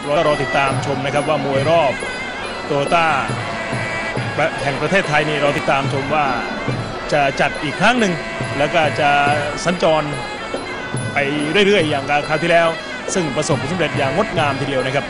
รอติดตามชมนะครับว่ามวยรอบโตโยต้าแห่งประเทศไทยนี่เราติดตามชมว่าจะจัดอีกครั้งหนึ่งแล้วก็จะสัญจรไปเรื่อยๆอย่างคราวที่แล้วซึ่งประสบผลสำเร็จอย่างงดงามทีเดียวนะครับ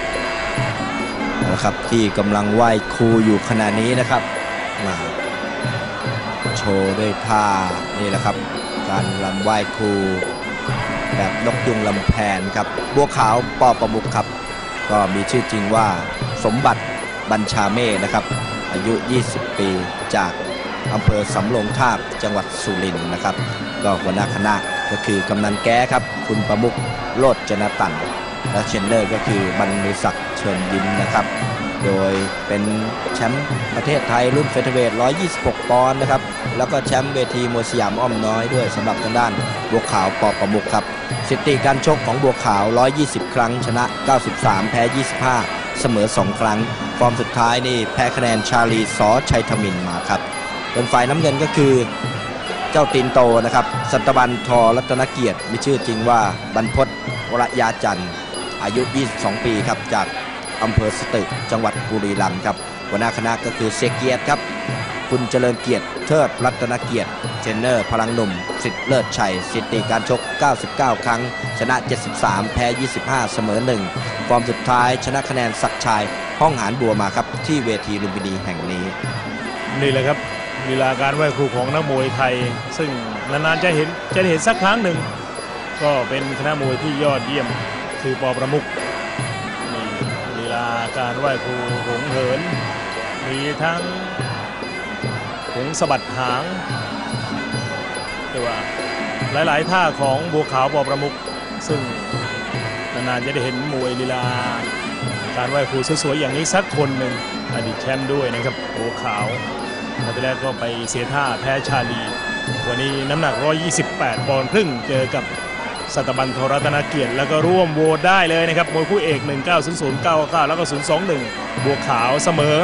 นะครับที่กำลังไหว้ครูอยู่ขณะนี้นะครับมาโชว์ด้วยท่านี่แหละครับการรำไหว้ครูแบบนกยุงลำแพนครับบัวขาวปอประมุขครับก็มีชื่อจริงว่าสมบัติบัญชาเมฆนะครับอายุ20 ปีจากอำเภอสำโรงทาบจังหวัดสุรินทร์นะครับก็หัวหน้าคณะก็คือกำนันแก้ครับคุณประมุขโลดจนตันและเทรนเนอร์ก็คือบรรลือศักดิ์เชิญยิ้มนะครับโดยเป็นแชมป์ประเทศไทยรุ่นเฟเธอร์เวท126 ปอนด์นะครับแล้วก็แชมป์เวทีมวยสยามอ้อมน้อยด้วยสำหรับทางด้านบัวขาวปอประมุขครับสถิติการชกของบัวขาว120 ครั้งชนะ93แพ้25เสมอ2 ครั้งฟอร์มสุดท้ายนี่แพ้คะแนนชาลีสอชัยธมินมาครับเป็นฝ่ายน้ำเงินก็คือเจ้าตีนโตนะครับสัตบันทอรัตนเกียรติมีชื่อจริงว่าบรรพตวรยาจันทร์อายุ22 ปีครับจากอำเภอสตึกจังหวัดบุรีรัมย์ครับหัวหน้าคณะก็คือเสกเกียรติครับคุณเจริญเกียรติเทิดรัตนเกียรติเทรนเนอร์พลังหนุ่มสิทธิ์เลิศชัยสถิติการชก99 ครั้งชนะ73แพ้25เสมอ1ฟอร์มสุดท้ายชนะคะแนนศักดิ์ชัยห้องหานบัวมาครับที่เวทีลุมพินีแห่งนี้นี่แหละครับลีลาการไหว้ครูของนักมวยไทยซึ่งนานๆจะเห็นสักครั้งหนึ่งก็เป็นคณะมวยที่ยอดเยี่ยมคือปอประมุขลีลาการไหว้ครูหงเหินมีทั้งหงสะบัดหางแต่ว่าหลายๆท่าของบัวขาวปอประมุขซึ่งนานๆจะได้เห็นมวยลีลาการไหว้ครูสวยๆอย่างนี้สักคนหนึ่งอดีตแชมป์ด้วยนะครับบัวขาวมาที่แรกก็ไปเสียท่าแพ้ชาลีวันนี้น้ำหนัก128 ปอนด์ครึ่งเจอกับสัตบันทรัตนเกียรติแล้วก็ร่วมโหวตได้เลยนะครับมวยคู่เอก190099แล้วก็021บัวขาวเสมอ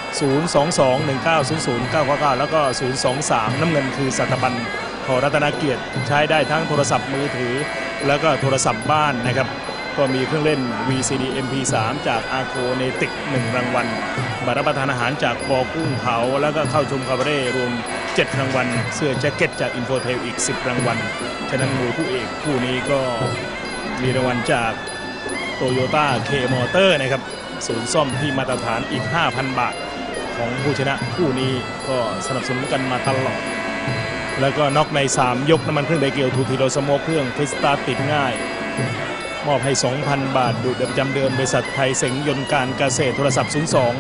022190099แล้วก็023น้ำเงินคือสัตบันทรัตนเกียรติใช้ได้ทั้งโทรศัพท์มือถือแล้วก็โทรศัพท์บ้านนะครับก็มีเครื่องเล่น VCD MP3 จากอาโคเนติก1 รางวัลบัตรรับประทานอาหารจากปอกุ้งเผาแล้วก็เข้าชมคาบาเร่รวม7 รางวัลเสื้อแจ็คเก็ตจากอินโฟเทลอีก10 รางวัลฉะนั้นมวยคู่เอกคู่นี้ก็มีรางวัลจากโตโยต้าเคมอเตอร์นะครับศูนย์ซ่อมที่มาตรฐานอีก 5,000 บาทของผู้ชนะคู่นี้ก็สนับสนุนกันมาตลอดแล้วก็น็อกใน3 ยกน้ำมันเครื่องไดเกียวทูทีโรสโมกเครื่องคริสตาติดง่ายมอบให้ 2,000 บาทดูดประจำเดือนบริษัทไทยเสงยนต์การเกษตรโทรศัพท์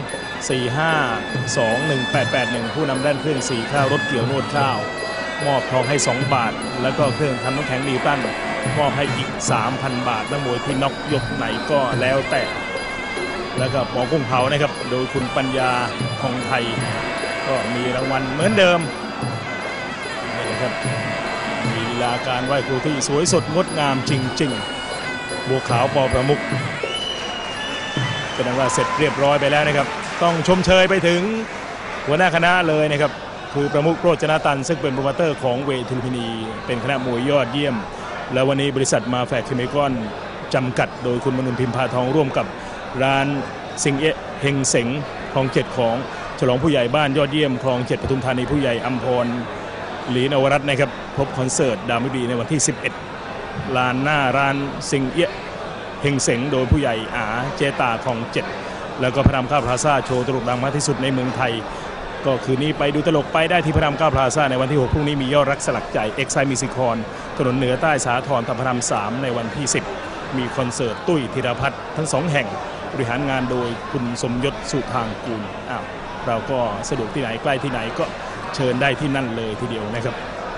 02-452-1881ผู้นำด้านเครื่องสีข้าวรถเกี่ยวนวดข้าวมอบทองให้2 บาทแล้วก็เครื่องทำน้ำแข็งนิวตันมอบให้อีก 3,000 บาทนักมวยที่น็อกยกไหนก็แล้วแต่แล้วก็ปอกุ้งเผานะครับโดยคุณปัญญาทองไทยก็มีรางวัลเหมือนเดิมนี่นะครับมีลีลาการไหว้ครูที่สวยสดงดงามจริงๆบัวขาวปอประมุขแสดงว่าเสร็จเรียบร้อยไปแล้วนะครับต้องชมเชยไปถึงหัวหน้าคณะเลยนะครับคือประมุขโรจนตันซึ่งเป็นโปรโมเตอร์ของเวทีลุมพินีเป็นคณะมวยยอดเยี่ยมแล้ววันนี้บริษัทมาแฟร์เคมีคอนจำกัดโดยคุณมนุนพิมพาทองร่วมกับร้านซิงเฮงเสงคลอง7ของฉลองผู้ใหญ่บ้านยอดเยี่ยมคลอง7ปทุมธานีผู้ใหญ่อัมพรหลีนวรัตน์นะครับพบคอนเสิร์ตดาวมิดีในวันที่11ลานหน้าร้านซิงเฮงเสงโดยผู้ใหญ่อาเจตาคลอง7แล้วก็พระราม9พลาซ่าโชว์ตลกดังมากที่สุดในเมืองไทยก็คืนนี้ไปดูตลกไปได้ที่พระราม9พลาซ่าในวันที่6พรุ่งนี้มียอดรักสลักใจเอ็กไซมิซิคอนถนนเหนือใต้สาทรตะพราม3ในวันที่10มีคอนเสิร์ตตุ้ยธีรพัฒน์ทั้ง2 แห่งบริหารงานโดยคุณสมยศสุทางกูลเราก็สะดวกที่ไหนใกล้ที่ไหนก็เชิญได้ที่นั่นเลยทีเดียวนะครับ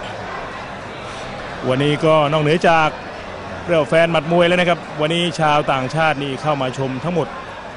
วันนี้ก็นอกเหนือจากเรื่องแฟนหมัดมวยแล้วนะครับวันนี้ชาวต่างชาตินี่เข้ามาชมทั้งหมด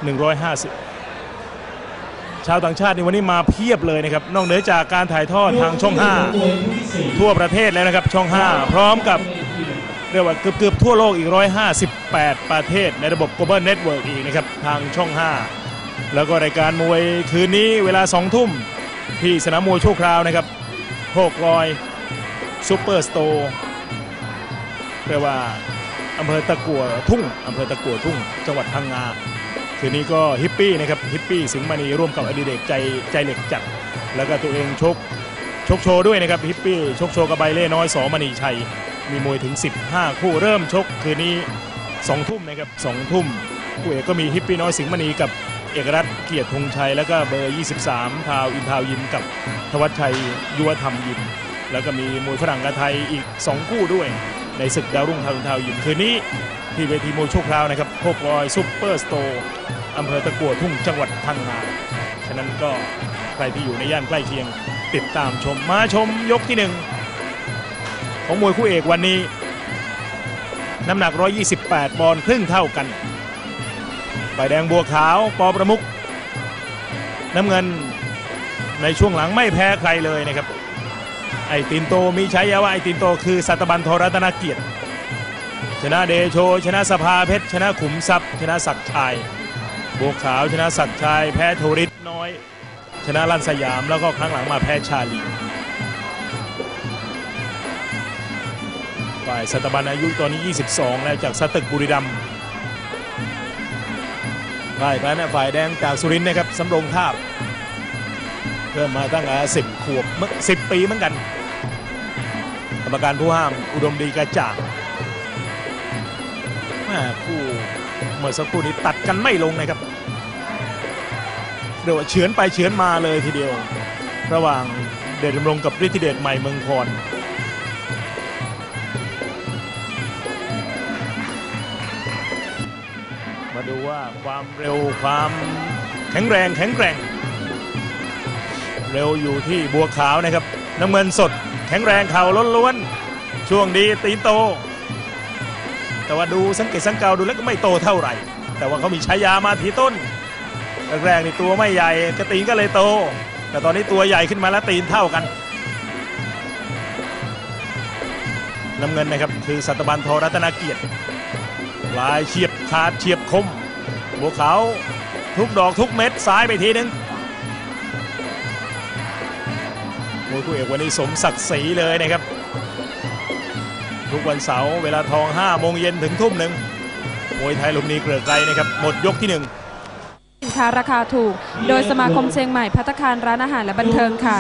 150ชาวต่างชาตินี่วันนี้มาเพียบเลยนะครับนอกเหนือจากการถ่ายทอดทางช่อง5ทั่วประเทศแล้วนะครับช่อง5พร้อมกับเรียกว่าเกือบทั่วโลกอีก158ประเทศในระบบ Global Network อีกนะครับทางช่อง5แล้วก็รายการมวยคืนนี้เวลา 20:00 นที่สนามมวยชั่วคราวนะครับ600ซุปเปอร์สโตร์เรียกว่าอำเภอตะกั่วทุ่งจังหวัดพังงาคืนนี้ก็ฮิปปี้นะครับฮิปปี้สิงห์มณีร่วมกับอดิเรกใจเหล็กจัดแล้วก็ตัวเองชกโชว์ด้วยนะครับฮิปปี้ชกโชว์กับใบเล่น้อยสมณีชัยมีมวยถึง15คู่เริ่มชกคืนนี้2 ทุ่มนะครับ2 ทุ่มคู่เอกก็มีฮิปปี้น้อยสิงห์มณีกับเอกรัตน์เกียรติธงชัยแล้วก็เบอร์23ทาวอินทาวยิมกับธวัชชัยยุวธรรมยิมแล้วก็มีมวยฝรั่งกับไทยอีก2 คู่ด้วยในศึกดาวรุ่งทาวอินทาวยิมคืนนี้ที่เวทีมวยโชคราวนะครับโคบอยซุปเปอร์สโตร์อำเภอตะกั่วทุ่งจังหวัดพังงาฉะนั้นก็ใครที่อยู่ในย่านใกล้เคียงติดตามชมมาชมยกที่1ของมวยคู่เอกวันนี้น้ำหนัก128 ปอนด์ครึ่งเท่ากันฝ่ายแดงบัวขาวปอประมุขน้ำเงินในช่วงหลังไม่แพ้ใครเลยนะครับไอตินโตมีใช้ยาว่าไอตินโตคือสัตบันทรัตนเกียรติชนะเดโชชนะสภาเพชรชนะขุมทรัพย์ชนะศักดิ์ชัยบัวขาวชนะศักดิ์ชัยแพ้โทริศน้อยชนะลั่นสยามแล้วก็ครั้งหลังมาแพ้ชาลีฝ่ายสัตบันอายุตอนนี้22แล้วจากสตึกบุรีรัมย์ฝ่ายแดงจากสุรินทร์นะครับสำโรงทาบเริ่มมาตั้งแต่10 ขวบ10 ปีเหมือนกันกรรมการผู้ห้ามอุดมดีกระจ่างคู่เมื่อสักครู่นี้ตัดกันไม่ลงนะครับเรียกว่าเฉือนไปเฉือนมาเลยทีเดียวระหว่างเดชดำรงกับฤทธิเดชใหม่เมืองพรมาดูว่าความเร็วความแข็งแรงแข็งแกร่งเร็วอยู่ที่บัวขาวนะครับน้ำเงินสดแข็งแรงเข่าล้วนๆช่วงดีตีนโตแต่ว่าดูสังเกตสังเกาดูแล้วก็ไม่โตเท่าไหร่แต่ว่าเขามีฉายามาทีต้นแรกๆนี่ตัวไม่ใหญ่กระตีนก็เลยโตแต่ตอนนี้ตัวใหญ่ขึ้นมาแล้วตีนเท่ากันน้ำเงินนะครับคือสัตบันทรัตนเกียรติลายเฉียบขาดเฉียบคมบัวขาวทุกดอกทุกเม็ดซ้ายไปทีนึงมวยคู่เอกวันนี้สมศักดิ์ศรีเลยนะครับทุกวันเสาร์เวลาทอง5 โมงเย็นถึงทุ่มหนึ่งมวยไทยลุมนีเกลือไกรนะครับหมดยกที่1 สินค้าราคาถูกโดยสมาคมเชียงใหม่ภัตตาคารร้านอาหารและบันเทิงค่ะ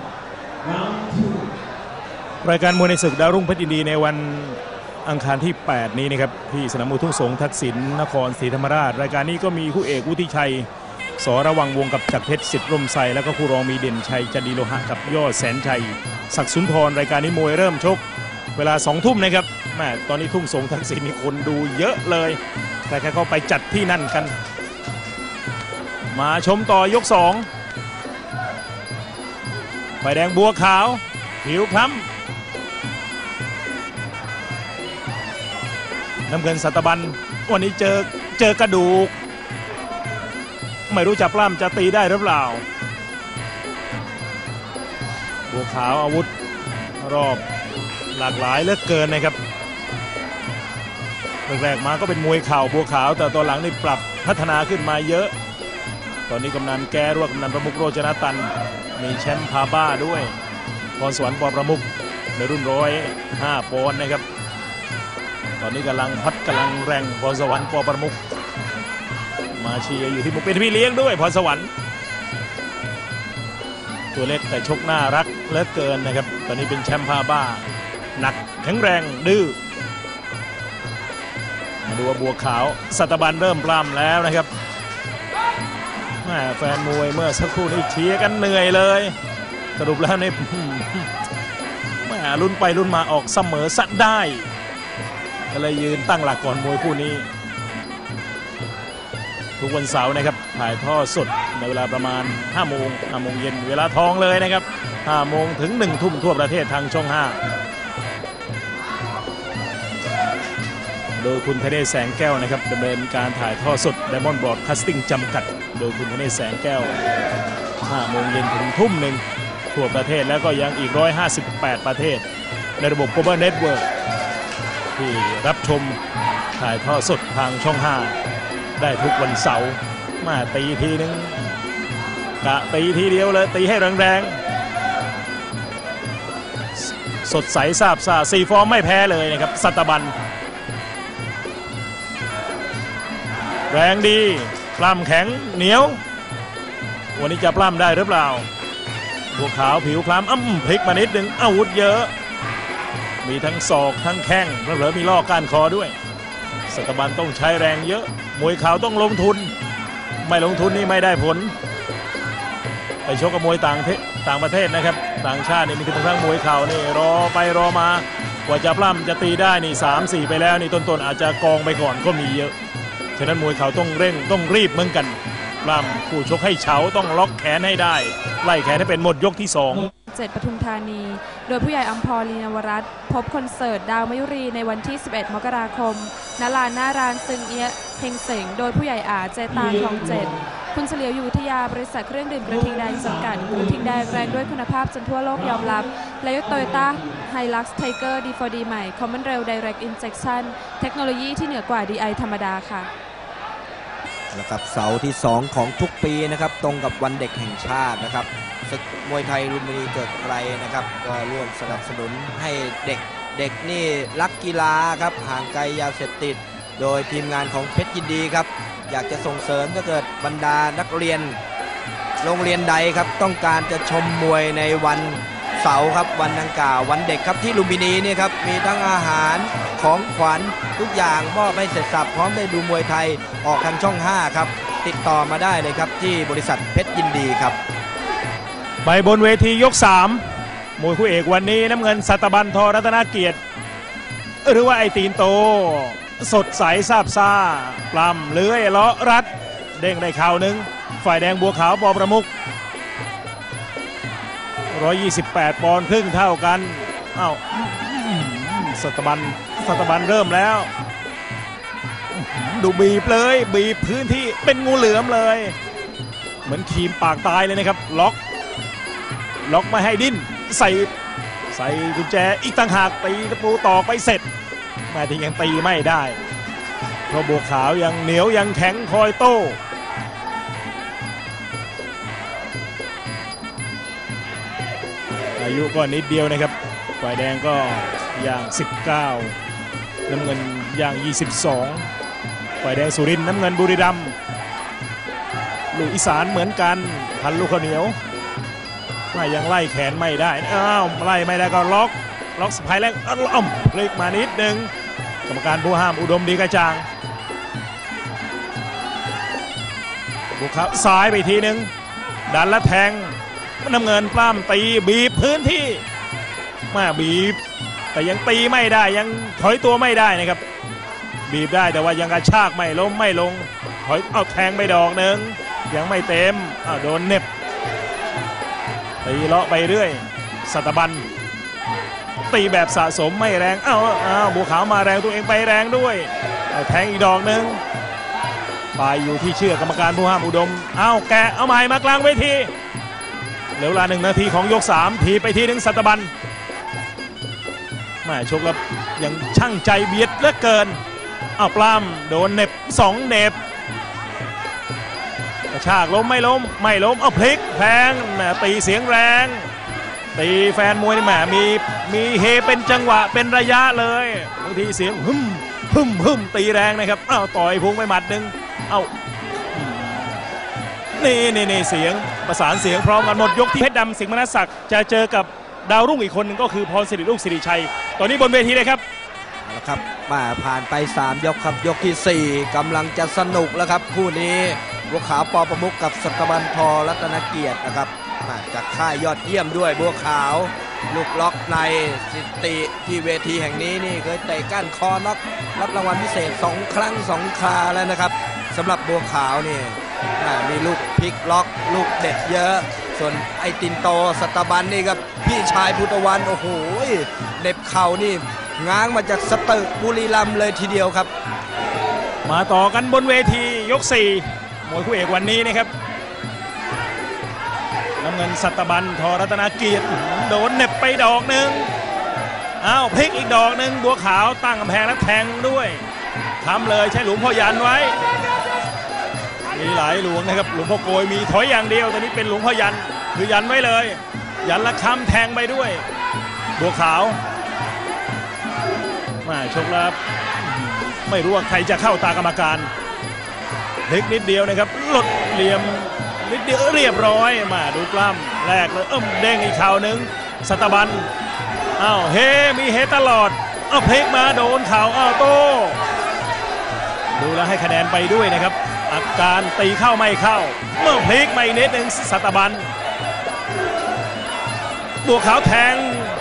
รายการมวยในศึกดาวรุ่งเพชรยินดีในวันอังคารที่8นี้นะครับที่สนามมวยทุ่งสงทักษิณนครศรีธรรมราชรายการนี้ก็มีคู่เอกวุฒิชัยสระวังวงกับจักรเพชรสิทธิ์ร่มไทรแล้วก็คู่รองมีเด่นชัยจันดีโลหะกับยอดแสนชัยศักดิ์สุนทรรายการนี้มวยเริ่มชกเวลา2 ทุ่มนะครับแม่ตอนนี้ทุ่งสงทักษิณมีคนดูเยอะเลยแต่แค่เขาไปจัดที่นั่นกันมาชมต่อยก2ฝ่ายแดงบัวขาวผิวคล้ำน้ำเงินสัตบันวันนี้เจอกระดูกไม่รู้จะปล้ำจะตีได้หรือเปล่าบัวขาวอาวุธรอบหลากหลายเหลือเกินนะครับแรกๆมาก็เป็นมวยเข่าบัวขาวแต่ตอนหลังนี่ปรับพัฒนาขึ้นมาเยอะตอนนี้กำนันแก้ร่วมกำนันประมุขโรจนตันมีแชมป์พาบ้าด้วยพรสวรรค์ปอประมุขในรุ่น105 ปอนด์นะครับตอนนี้กำลังแรงพรสวรรค์ปอประมุขมาเชียร์อยู่ที่มุกเป็นพี่เลี้ยงด้วยพรสวรรค์ตัวเล็กแต่ชกน่ารักเหลือเกินนะครับตอนนี้เป็นแชมป์พาบ้าหนักแข็งแรงดื้อมาดูว่าบัวขาวสัตบันเริ่มปล้ำแล้วนะครับแฟนมวยเมื่อสักครู่นี้เชียร์กันเหนื่อยเลยสรุปแล้วในลุ้นไปลุ้นมาออกเสมอสัตได้ก็เลยยืนตั้งหลักก่อนมวยคู่นี้ทุกวันเสาร์นะครับถ่ายทอดสดในเวลาประมาณ5 โมงเย็นเวลาทองเลยนะครับ5 โมงถึง1 ทุ่มทั่วประเทศทางช่อง 5โดยคุณธเนศแสงแก้วนะครับดำเนินการถ่ายทอดสด Diamond Broadcasting จำกัดโดยคุณธเนศแสงแก้ว5 โมงเย็นถึงทุ่มหนึ่งทั่วประเทศแล้วก็ยังอีก158 ประเทศในระบบ Global Network ที่รับชมถ่ายทอดสดทางช่อง 5ได้ทุกวันเสาร์มาตีทีนึงกะตีทีเดียวเลยตีให้แรงๆสดใสซาบซ่า4 ฟอร์มไม่แพ้เลยนะครับสัตบันแรงดีปล้ำแข็งเหนียววันนี้จะปล้ำได้หรือเปล่าบัวขาวผิวคล้ำพลิกมานิดหนึ่งอาวุธเยอะมีทั้งศอกทั้งแข้งเผลอๆมีล่อก้านคอด้วยสัตบันต้องใช้แรงเยอะมวยขาวต้องลงทุนไม่ลงทุนนี่ไม่ได้ผลไปชกกับมวยต่างประเทศนะครับต่างชาตินี่มีทั้งมวยเข่านี่รอไปรอมากว่าจะปล้ำจะตีได้นี่3-4ไปแล้วนี่ต้นๆอาจจะกองไปก่อนก็มีเยอะฉะนั้นมวยเข่าต้องเร่งต้องรีบเหมือนกันปล้ำผู้ชกให้เฉาต้องล็อกแขนให้ได้ไล่แขนให้เป็นหมดยกที่2 ปทุมธานีโดยผู้ใหญ่อัมพร ลีนวรัตน์พบคอนเสิร์ตดาวมยุรีในวันที่ 11 มกราคมณ ลานหน้าร้านซึงเอียะเฮงเสงโดยผู้ใหญ่อาเจตางคลอง7คุณเฉลียวอยู่วิทยาบริษัทเครื่องดื่มกระทิงแดงจำกัดกระทิงแดงแรงด้วยคุณภาพจนทั่วโลกยอมรับและยกโตโยต้าไฮลักซ์ไทเกอร์ D4D ใหม่ Common Rail Direct Injection เทคโนโลยีที่เหนือกว่า DI ธรรมดาค่ะนะครับเสาร์ที่ 2 ของทุกปีนะครับตรงกับวันเด็กแห่งชาตินะครับศึกมวยไทยลุมพินีเกิดไกลนะครับก็ร่วมสนับสนุนให้เด็กนี่รักกีฬาครับห่างไกลยาเสพติดโดยทีมงานของเพชรยินดีครับอยากจะส่งเสริมถ้าเกิดบรรดานักเรียนโรงเรียนใดครับต้องการจะชมมวยในวันเสาร์ครับวันดังกล่าววันเด็กครับที่ลุมพินีนี่ครับมีทั้งอาหารของขวัญทุกอย่างมอบให้เสร็จสับพร้อมได้ดูมวยไทยออกทางช่อง5ครับติดต่อมาได้เลยครับที่บริษัทเพชรยินดีครับไปบนเวทียก3มวยคู่เอกวันนี้น้ำเงินสัตบันทอรัตนเกียรติหรือว่าไอตีนโตสดใสซาบซ่าปล้ำเลื้อยเลาะรัดเด้งได้ข่าวหนึ่งฝ่ายแดงบัวขาวปอประมุข128 ปอนด์ครึ่งเท่ากันอ้าวสัตบันเริ่มแล้วดูบีบเลยบีบพื้นที่เป็นงูเหลือมเลยเหมือนขีมปากตายเลยนะครับล็อกไม่ให้ดิ้นใส่กุญแจอีกต่างหากตีตะปูตอกไปเสร็จแม้ที่ยังตีไม่ได้เพราะบัวขาวยังเหนียวยังแข็งคอยโต้อายุก็นิดเดียวนะครับฝ่ายแดงก็อย่าง19น้ำเงินอย่าง22ฝ่ายแดงสุรินทร์น้ำเงินบุรีรัมย์ลูกอีสานเหมือนกันพันลูกข้าวเหนียวไม่ยังไล่แขนไม่ได้ไล่ไม่ได้ก็ล็อกสะพายแรงพลิกมานิดนึงกรรมการผู้ห้ามอุดมดีกระจ่างบุกเข้าซ้ายไปทีนึงดันและแทงน้ำเงินปล้ำตีบีบพื้นที่มาบีบแต่ยังตีไม่ได้ยังถอยตัวไม่ได้นะครับบีบได้แต่ว่ายังกระชากไม่ล้มไม่ลงถอยแทงไปดอกนึงยังไม่เต็มโดนเน็บตีเลาะไปเรื่อยสัตบันตีแบบสะสมไม่แรงบัวขาวมาแรงตัวเองไปแรงด้วยแทงอีกดอกนึงไปอยู่ที่เชือกกรรมการผู้ห้ามอุดมแกะเอาใหม่มากลางเวทีเหลือเวลา1 นาทีของยก3ทีไปทีนึงสัตบันมาชกแล้วยังช่างใจเบียดเหลือเกินปล้ำโดนเน็บ2เน็บกระชากล้มไม่ล้มพลิกแพงตีเสียงแรงตีแฟนมวยนี่มีเฮเป็นจังหวะเป็นระยะเลยบางทีเสียงหึ่มตีแรงนะครับต่อยพุงไปหมัดนึงนี่เสียงประสานเสียงพร้อมกันหมดยกที่เพชรดำสิงห์มนัสศักดิ์จะเจอกับดาวรุ่งอีกคนหนึ่งก็คือพรสิริลูกสิริชัยตอนนี้บนเวทีเลยครับนะครับผ่านไป3ยกครับยกที่4กำลังจะสนุกแล้วครับคู่นี้บัวขาวปอประมุขกับสัตบันทอรัตนเกียรตินะครับจากค่ายยอดเยี่ยมด้วยบัวขาวลูกล็อกในสถิติที่เวทีแห่งนี้นี่เคยเตะก้านคอน็อกรับรางวัลพิเศษ2 ครั้ง 2 คราแล้วนะครับสำหรับบัวขาวนี่มีลูกพลิกล็อกลูกเด็ดเยอะส่วนไอตินโตสัตบันนี่ครับพี่ชายพุทธวันโอ้โหเด็บเข่านี่ง้างมาจากสตึกบุรีรัมย์เลยทีเดียวครับมาต่อกันบนเวทียก4มวยคู่เอกวันนี้นะครับน้ำเงินสัตบันทอรัตนเกียรติโดนเน็บไปดอกหนึ่งพลิกอีกดอกหนึ่งบัวขาวตั้งกำแพงแล้วแทงด้วยทำเลยใช้หลวงพ่อยันไว้มีหลายหลวงนะครับหลวงพ่อโกยมีถอยอย่างเดียวตอนนี้เป็นหลวงพ่อยันคือยันไว้เลยยันละคำแทงไปด้วยบัวขาวมาชกแล้วไม่รู้ว่าใครจะเข้าตากรรมการพลิกนิดเดียวนะครับหลดเหลี่ยมนิดเดียวเรียบร้อยมาดูกล้ำแรกเลยเด้งอีกเข่าหนึ่งสัตบันอ้าวเฮมีเฮตลอดพลิกมาโดนเข่าโต้ดูแล้วให้คะแนนไปด้วยนะครับอาการตีเข้าไม่เข้าเมื่อพลิกมาอีกนิดหนึ่งสัตบันบัวขาวแทง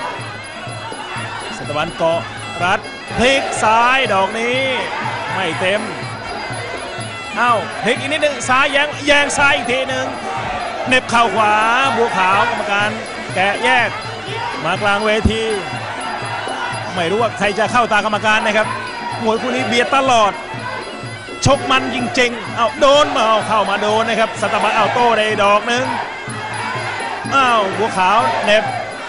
สัตบันเกาะรัดพลิกซ้ายดอกนี้ไม่เต็มพลิกอีกนิดหนึ่งซ้ายแยงซ้ายอีกทีหนึ่งเน็บเข่าขวาบัวขาวกรรมการแกะแยกมากลางเวทีไม่รู้ว่าใครจะเข้าตากรรมการนะครับมวยคู่นี้เบียดตลอดชกมันจริงๆโดนมาเข้ามาโดนนะครับสัตบันโต้ได้ดอกหนึ่งบัวขาวเน็บ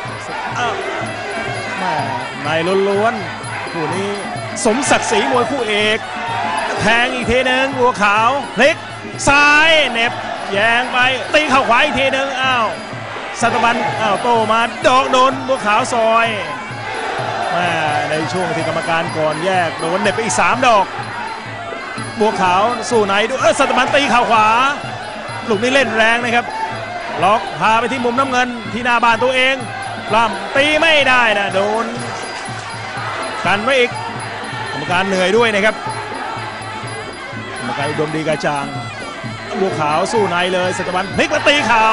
ในล้วนๆคู่นี้สมศักดิ์ศรีมวยคู่เอกแทงอีกทีหนึ่งบัวขาวพลิกซ้ายเน็บแยงไปตีเข่าขวาอีกทีหนึ่งสัตบันโตมาดอกโดนบัวขาวซอยในช่วงที่กรรมการก่อนแยกโดนเน็บไปอีก3ดอกบัวขาวสู้ไหนดูสัตบันตีเข่าขวาลูกนี้เล่นแรงนะครับล็อกพาไปที่มุมน้ำเงินที่หน้าบ้านตัวเองปล้ำตีไม่ได้นะโดนกันไว้อีกกรรมการเหนื่อยด้วยนะครับกรรมการอุดมดีกระจ่างบัวขาวสู้ในเลยสัตบันพลิกมาตีเข่า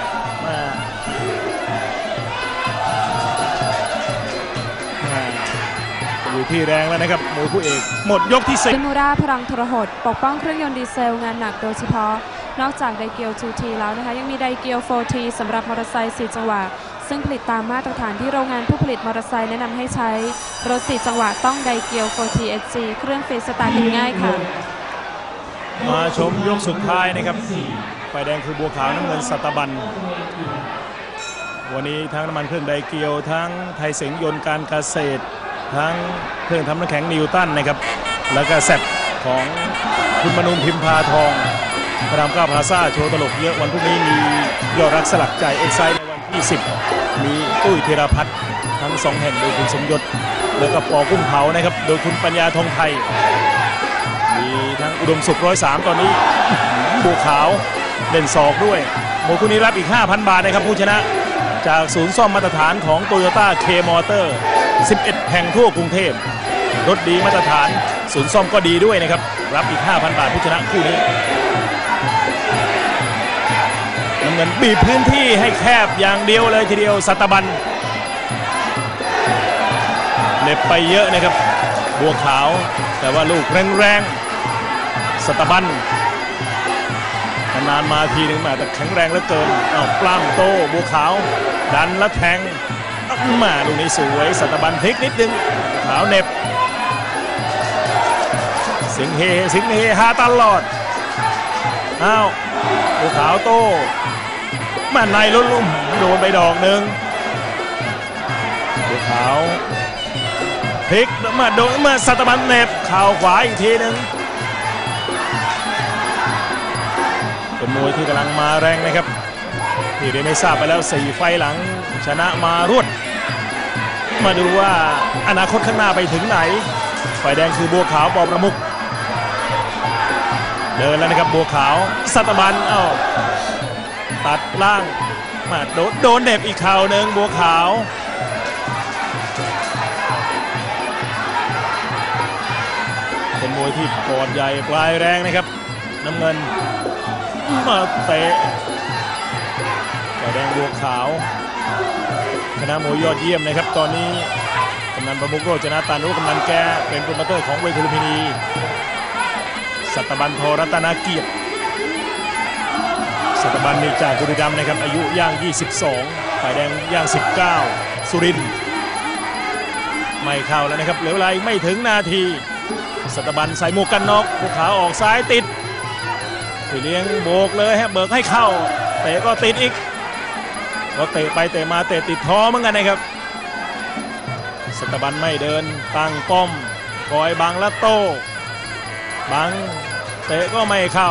อยู่ที่แรงแล้วนะครับมวยคู่เอกหมดยกที่ 10มูราพลังทรหดปกป้องเครื่องยนต์ดีเซลงานหนักโดยเฉพาะนอกจากไดเกียว 2T แล้วนะคะยังมีไดเกียว 4T สำหรับมอเตอร์ไซค์4จังหวะซึ่งผลิตตามมาตรฐานที่โรงงานผู้ผลิตมอเตอร์ไซค์แนะนำให้ใช้รถ4จังหวะต้องไดเกียว 4T SG เครื่องฟรีสตาร์ทง่ายค่ะมาชมยกสุดท้ายนะครับฝ่ายแดงคือบัวขาวน้ำเงินสัตบันวันนี้ทั้งน้ำมันเครื่องไดเกียวทั้งไทยเสงยนต์การเกษตรทั้งเครื่องทำน้ำแข็งนิวตันนะครับแล้วก็แซดของคุณมนูนพิมพาทองพระราม9พลาซ่าโชว์ตลกเยอะวันพรุ่งนี้มียอดรักสลักใจเอ็กไซด์ในวันที่10มีตุ้ยธีรพัฒน์ทั้ง2แห่งโดยคุณสมยศแล้วก็ปอกุ้งเผานะครับโดยคุณปัญญาทองไทยมีทั้งอุดมสุข103ตอนนี้บัวขาวเด่นศอกด้วยมวยคู่นี้รับอีก 5,000 บาทนะครับผู้ชนะจากศูนย์ซ่อมมาตรฐานของโตโยต้าเคมอเตอร์11 แห่งทั่วกรุงเทพรถดีมาตรฐานศูนย์ซ่อมก็ดีด้วยนะครับรับอีก 5,000 บาทผู้ชนะคู่นี้น้ำเงินบีบพื้นที่ให้แคบอย่างเดียวเลยทีเดียวสัตบันเล็บไปเยอะนะครับบัวขาวแต่ว่าลูกแรงๆสัตบันนานมาทีนึงมาแต่แข็งแรงเหลือเกินปล้ำโตบัวขาวดันและแทงมาลูกนี้สวยสัตบันพลิกนิดนึงขาวเน็บเสียงเฮฮาตลอดบัวขาวโตมาในลุ่มโดนไปดอกหนึ่งบัวขาวพลิกมาโดนมาสัตบันเน็บเข่าขวาอีกทีนึงเป็นมวยที่กำลังมาแรงนะครับที่ได้ไม่ทราบไปแล้ว4 ไฟล์หลังชนะมารวดมาดูว่าอนาคตข้างหน้าไปถึงไหนฝ่ายแดงคือบัวขาวปอประมุขเดินแล้วนะครับบัวขาวสัตบันตัดล่างมาโดนเด็บอีกเข่าหนึ่งบัวขาวเป็นมวยที่ปอดใหญ่ปลายแรงนะครับน้ำเงินมาเตะฝ่ายแดงบัวขาวคณะมวยยอดเยี่ยมนะครับตอนนี้กำนันประมุขโรจนะตันรู้กำนันแกเป็นโปรโมเตอร์ของเวทีลุมพินีสัตบันทอรัตนาเกียรติสัตบันนี่จากบุรีรัมย์นะครับอายุย่าง22ฝ่ายแดงย่าง19สุรินทร์ไม่เข้าแล้วนะครับเหลือเวลาไม่ถึงนาทีสัตบันใส่หมวกกันน็อกบัวขาวออกซ้ายติดพี่เลี้ยงโบกเลยฮะเบิกให้เข้าเตะก็ติดอีกก็เตะไปเตะมาเตะติดท้อเหมือนกันนะครับสัตบันไม่เดินตั้งป้อมคอยบังและโต้บังเตะก็ไม่เข้า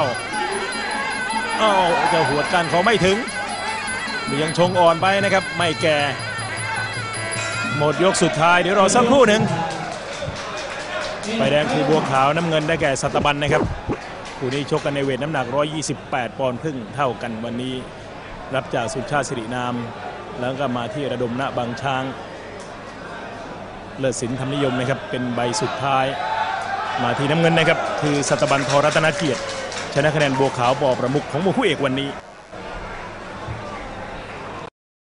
จะหวดกันเขาไม่ถึงยังชงอ่อนไปนะครับไม่แก่หมดยกสุดท้ายเดี๋ยวรอสักครู่หนึ่งฝ่ายแดงคือบัวขาวน้ำเงินได้แก่สัตบันนะครับคู่นี้ชกกันในเวทน้ำหนัก128 ปอนด์ครึ่งเท่ากันวันนี้รับจากสุชาติสิรินามแล้วก็มาที่ระดมณบางช้างเลิศสินธรรมนิยมนะครับเป็นใบสุดท้ายมาที่น้ำเงินนะครับคือสัตบันทรรัตนเกียรติชนะคะแนนบัวขาวปอประมุขของมวยคู่เอกวันนี้